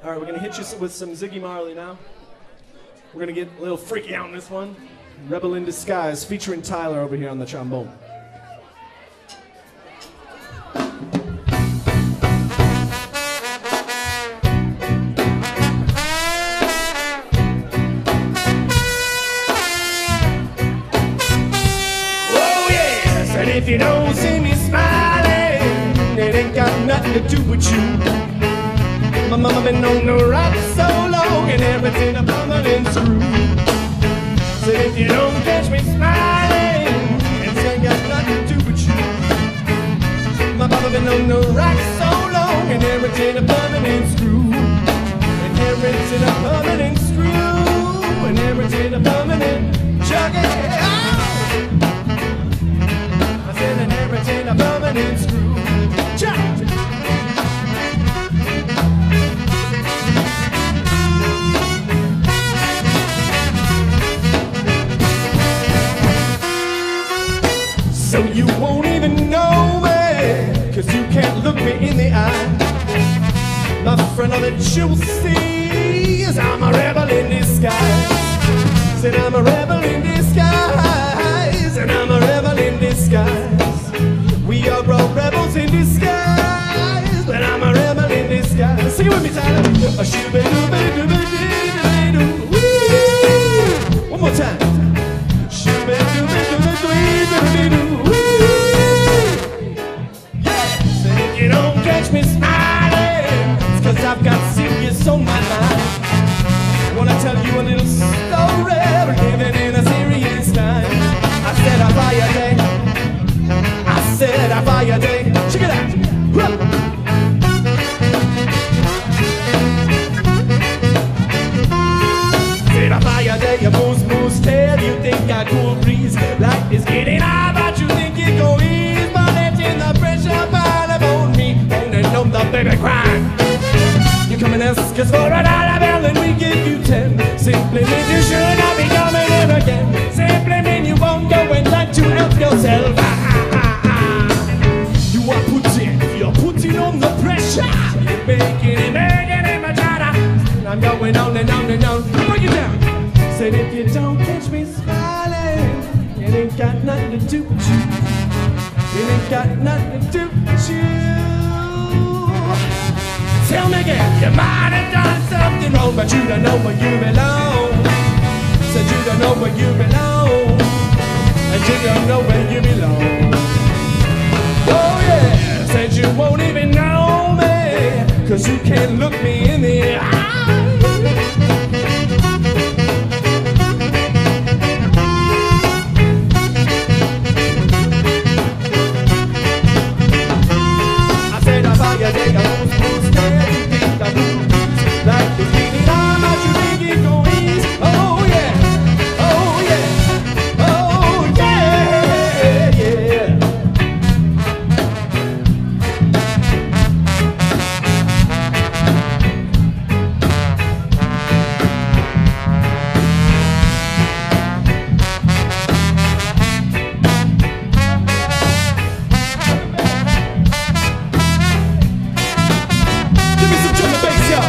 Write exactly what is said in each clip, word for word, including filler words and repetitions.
All right, we're gonna hit you with some Ziggy Marley now. We're gonna get a little freaky out on this one. Rebel in Disguise, featuring Tyler over here on the trombone. Oh yes, and if you don't see me smiling, it ain't got nothing to do with you. My mama been on the rock so long and everything a permanent screw. So if you don't catch me smiling, it ain't got nothing to do with you. My mama been on the rock so long and everything a permanent screw. And everything a permanent screw. And everything a permanent chugging. I said and everything a permanent screw. Chuck! So you won't even know me, cause you can't look me in the eye. My friend, all that you'll see is I'm a rebel in disguise. Said I'm a rebel in disguise. And I'm a rebel in disguise. We are all rebels in disguise. But I'm a rebel in disguise. Sing it with me, Tyler. A shoo-ba-doo-ba-doo-ba-doo-ba-doo. One more time. You don't catch me smiling, it's cause I've got serious on my mind. I wanna tell you a little story, we're living in a serious time. I said I buy a day, I said I buy a day. Check it out. Said I buy a day, a moose moose tail. You think I cool breeze, life is getting high, but you think you go ease. But letting the pressure pile up on me, and on the baby crying. You come and ask us for a dollar bill and we give you ten. Simply means you should not be coming in again. Simply means you won't go and try to help yourself. Ah, ah, ah, ah. You are putting, you're putting on the pressure. You're making it, making it much harder. I'm going on and on and on. Break it down. Said if you don't catch me smiling, it ain't got nothing to do with you. It ain't got nothing to do with you. Tell me again, you might have done something wrong, but you don't know where you belong. Said you don't know where you belong, and you don't know where you belong. Oh yeah, said you won't even know me, cause you can't look me in the eye. I said I buy a day, I won't stay, you think I do. Like the beating on my you think it go easy. Oh yeah, oh yeah, oh yeah, yeah. Give me some drum and bass, y'all.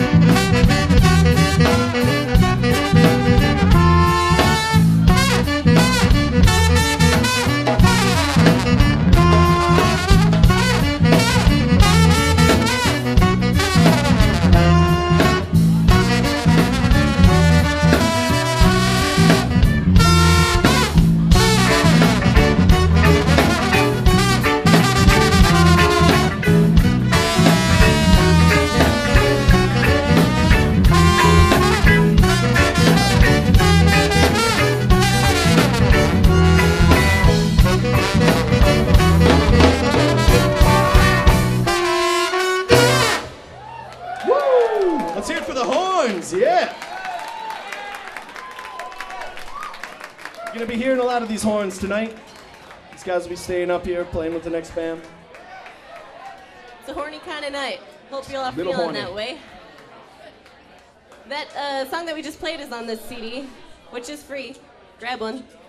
Woo! Let's hear it for the horns, yeah. You're gonna be hearing a lot of these horns tonight. These guys will be staying up here playing with the next band. It's a horny kind of night. Hope you're all Little feeling horny. that way. That uh, song that we just played is on this C D, which is free. Grab one.